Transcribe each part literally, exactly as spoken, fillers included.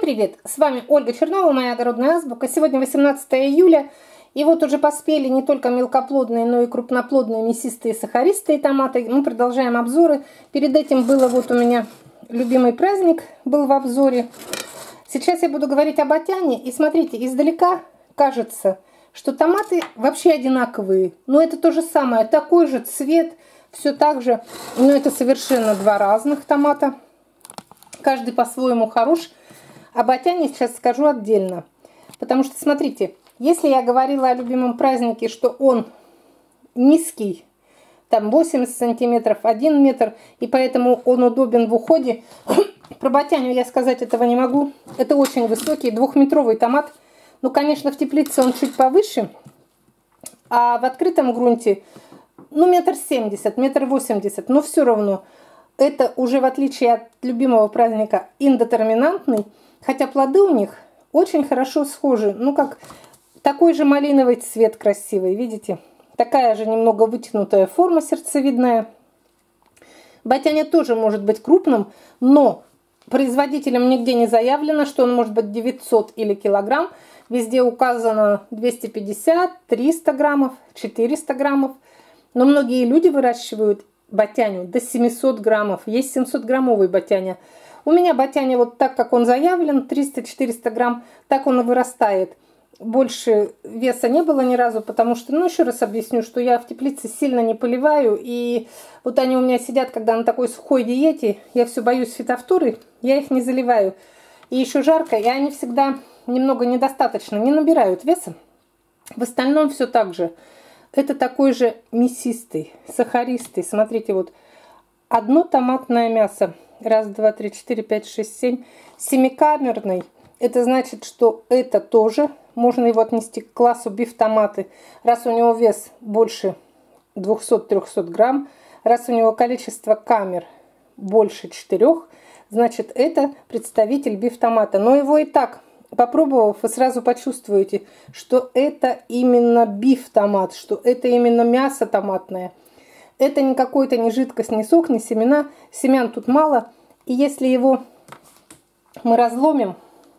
привет! С вами Ольга Чернова, моя огородная азбука. Сегодня восемнадцатое июля, и вот уже поспели не только мелкоплодные, но и крупноплодные мясистые сахаристые томаты. Мы продолжаем обзоры. Перед этим было вот у меня любимый праздник, был в обзоре. Сейчас я буду говорить об Атяне. И смотрите, издалека кажется, что томаты вообще одинаковые. Но это то же самое, такой же цвет, все так же. Но это совершенно два разных томата. Каждый по-своему хорош. Об Атяне сейчас скажу отдельно. Потому что, смотрите, если я говорила о любимом празднике, что он низкий, там восемьдесят сантиметров, один метр, и поэтому он удобен в уходе, про Батяню я сказать этого не могу. Это очень высокий двухметровый томат. Ну, конечно, в теплице он чуть повыше, а в открытом грунте, ну, метр семьдесят, метр восемьдесят, но все равно. Это уже, в отличие от любимого праздника, индетерминантный, хотя плоды у них очень хорошо схожи. Ну, как такой же малиновый цвет красивый, видите? Такая же немного вытянутая форма сердцевидная. Батяня тоже может быть крупным, но производителем нигде не заявлено, что он может быть девятьсот или килограмм. Везде указано двести пятьдесят, триста граммов, четыреста граммов. Но многие люди выращивают батяню до семисот граммов. Есть семьсот граммовый батяня. У меня батяня вот так, как он заявлен, триста-четыреста грамм, так он и вырастает. Больше веса не было ни разу, потому что, ну, еще раз объясню, что я в теплице сильно не поливаю. И вот они у меня сидят, когда на такой сухой диете, я все боюсь фитофторы, я их не заливаю. И еще жарко, и они всегда немного недостаточно, не набирают веса. В остальном все так же. Это такой же мясистый, сахаристый. Смотрите, вот одно томатное мясо. Раз, два, три, четыре, пять, шесть, семь. Семикамерный. Это значит, что это тоже можно его отнести к классу биф-томаты. Раз у него вес больше двухсот-трехсот грамм, раз у него количество камер больше четырёх, значит, это представитель биф-томата. Но его и так, попробовав, вы сразу почувствуете, что это именно биф-томат, что это именно мясо томатное. Это не какой-то ни жидкость, ни сок, ни семена. Семян тут мало. И если его мы разломим,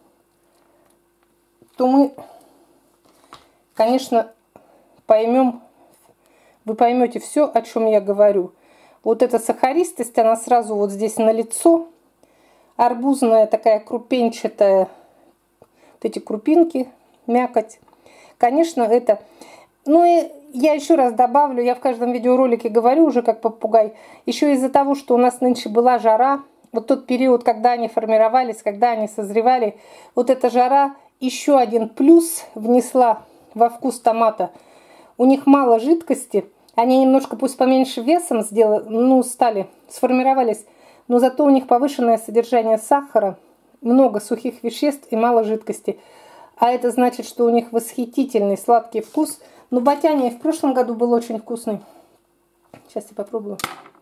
то мы, конечно, поймем, вы поймете все, о чем я говорю. Вот эта сахаристость, она сразу вот здесь на лицо. Арбузная такая крупенчатая, вот эти крупинки, мякоть. Конечно, это... Ну и я еще раз добавлю, я в каждом видеоролике говорю уже как попугай, еще из-за того, что у нас нынче была жара, вот тот период, когда они формировались, когда они созревали, вот эта жара еще один плюс внесла во вкус томата. У них мало жидкости, они немножко, пусть поменьше весом сделали, ну, стали, сформировались, но зато у них повышенное содержание сахара, много сухих веществ и мало жидкости. А это значит, что у них восхитительный сладкий вкус. Но батяня в прошлом году был очень вкусный. Сейчас я попробую.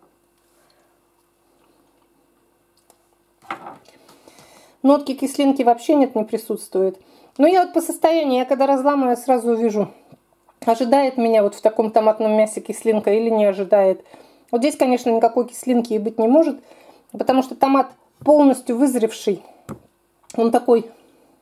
Нотки кислинки вообще нет, не присутствует. Но я вот по состоянию, я когда разламываю, сразу вижу, ожидает меня вот в таком томатном мясе кислинка или не ожидает. Вот здесь, конечно, никакой кислинки и быть не может, потому что томат полностью вызревший. Он такой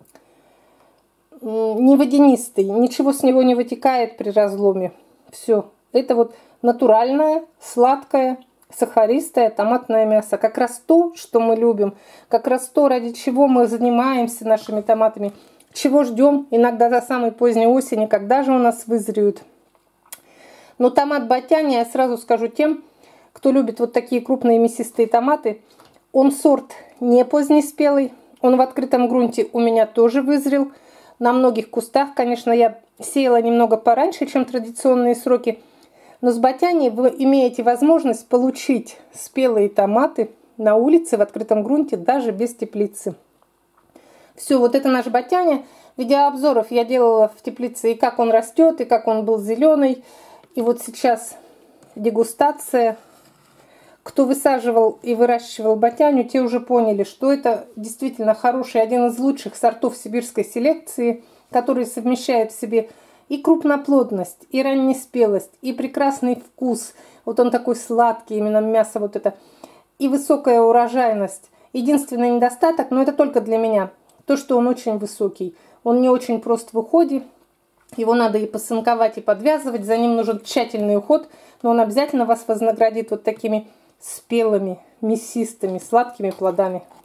не водянистый, ничего с него не вытекает при разломе. Все. Это вот натуральное, сладкое, сахаристое томатное мясо. Как раз то, что мы любим. Как раз то, ради чего мы занимаемся нашими томатами. Чего ждем иногда до самой поздней осени, когда же у нас вызреют. Но томат Батяня, я сразу скажу тем, кто любит вот такие крупные мясистые томаты, он сорт не позднеспелый. Он в открытом грунте у меня тоже вызрел. На многих кустах, конечно, я сеяла немного пораньше, чем традиционные сроки. Но с Батяней вы имеете возможность получить спелые томаты на улице в открытом грунте, даже без теплицы. Все, вот это наш Батяня. Видеообзоров я делала в теплице, и как он растет, и как он был зеленый. И вот сейчас дегустация. Кто высаживал и выращивал батяню, те уже поняли, что это действительно хороший, один из лучших сортов сибирской селекции, который совмещает в себе и крупноплодность, и раннеспелость, и прекрасный вкус. Вот он такой сладкий, именно мясо вот это, и высокая урожайность. Единственный недостаток, но это только для меня, то, что он очень высокий. Он не очень прост в уходе. Его надо и посынковать, и подвязывать. За ним нужен тщательный уход. Но он обязательно вас вознаградит вот такими спелыми, мясистыми, сладкими плодами.